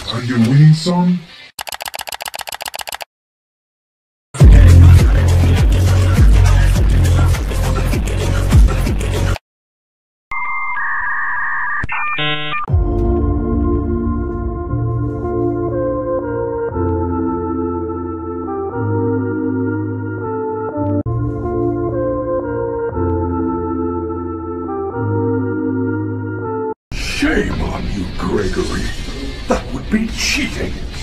Are you winning, son? Shame on you, Gregory. That would be cheating.